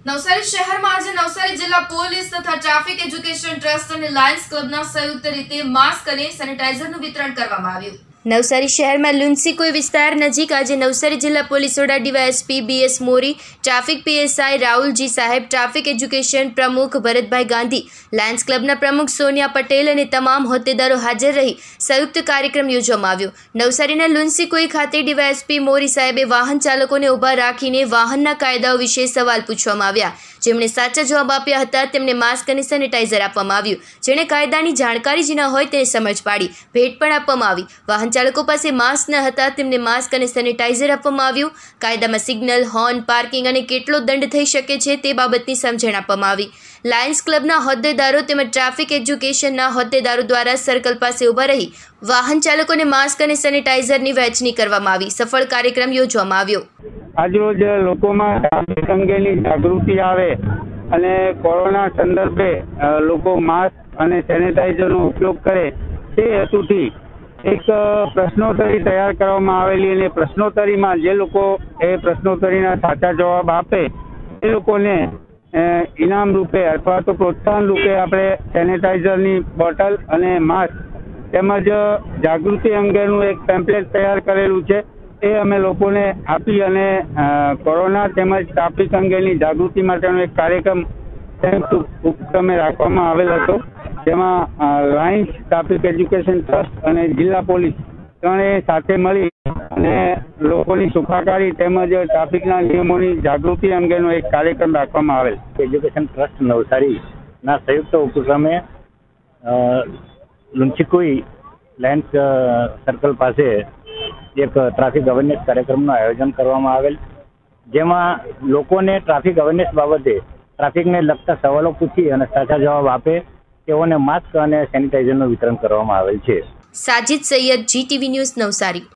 નવસારી શહેરમાં આજે નવસારી જિલ્લા પોલીસ તથા ટ્રાફિક એજ્યુકેશન ટ્રસ્ટ અને લાયન્સ ક્લબના સંયુક્ત રીતે માસ્ક અને સેનિટાઇઝરનું વિતરણ કરવામાં આવ્યું। નવસારી શહેરમાં લુન્સીકોઈ વિસ્તાર નજીક આજે નવસારી જિલ્લા પોલીસ વડા DYSP BS Mori, traffic PSI Rahulji સાહેબ, ટ્રાફિક એજ્યુકેશન પ્રમુખ ભરતભાઈ ગાંધી, લાયન્સ ક્લબના પ્રમુખ સોનિયા પટેલ અને તમામ હોદ્દેદારો હાજર રહી સંયુક્ત કાર્યક્રમ યોજવામાં આવ્યો। નવસારીના લુન્સીકોઈ ખાતે ડીવાયએસપી મોરી સાહેબે વાહન ચાલકોને ઊભા રાખીને વાહનના કાયદાઓ વિશે સવાલ પૂછવામાં આવ્યા। જેમણે સાચા જવાબ આપ્યા હતા તેમને માસ્ક અને સેનિટાઇઝર આપવામાં આવ્યું। જેણે કાયદાની જાણકારી જ ન હોય તેને સમજ પાડી ભેટ પણ આપવામાં આવી। વાહન ચાલકો પાસે માસ્ક ન હતા તેમને માસ્ક અને સેનિટાઇઝર આપવામાં આવ્યું। કાયદામાં સિગ્નલ, હોર્ન, પાર્કિંગ અને કેટલો દંડ થઈ શકે છે તે બાબતની સમજણ આપવામાં આવી। લાયન્સ ક્લબના હોદ્દેદારો તેમજ ટ્રાફિક એજ્યુકેશનના હોદ્દેદારો દ્વારા સર્કલ પાસે ઊભા રહી વાહન ચાલકોને માસ્ક અને સેનિટાઇઝરની વહેંચણી કરવામાં આવી। સફળ કાર્યક્રમ યોજવામાં આવ્યો। આજરોજ લોકોમાં ટ્રાફિક અંગેની જાગૃતિ આવે અને કોરોના સંદર્ભે લોકો માસ્ક અને સેનિટાઇઝરનો ઉપયોગ કરે તે હેતુથી એક પ્રશ્નોત્તરી તૈયાર કરવામાં આવેલી અને પ્રશ્નોત્તરીમાં જે લોકો એ પ્રશ્નોત્તરીના સાચા જવાબ આપે એ લોકોને ઇનામ રૂપે અથવા તો પ્રોત્સાહન રૂપે આપણે સેનિટાઇઝરની બોટલ અને માસ્ક તેમજ જાગૃતિ અંગેનું એક પેમ્પલેટ તૈયાર કરેલું છે એ અમે લોકોને આપી અને કોરોના તેમજ ટ્રાફિક અંગેની જાગૃતિ માટેનો એક કાર્યક્રમ ઉપક્રમે રાખવામાં આવેલ હતો। જેમાં લાયન્સ, ટ્રાફિક એજ્યુકેશન ટ્રસ્ટ અને જિલ્લા પોલીસ ત્રણેય સાથે મળી અને લોકોની સુખાકારી તેમજ ટ્રાફિકના નિયમોની જાગૃતિ અંગેનો એક કાર્યક્રમ રાખવામાં આવેલ। એજ્યુકેશન ટ્રસ્ટ નવસારીના સંયુક્ત ઉપક્રમે લુન્સીકોઈ લાયન્સ સર્કલ પાસે એક ટ્રાફિક અવેરનેસ કાર્યક્રમનું આયોજન કરવામાં આવેલ, જેમાં લોકોને ટ્રાફિક અવેરનેસ બાબતે ટ્રાફિકને લગતા સવાલો પૂછી અને સાચા જવાબ આપે તેઓને માસ્ક અને સેનિટાઇઝરનું વિતરણ કરવામાં આવેલ છે। Sajid Sayyed, GTV news, Navsari.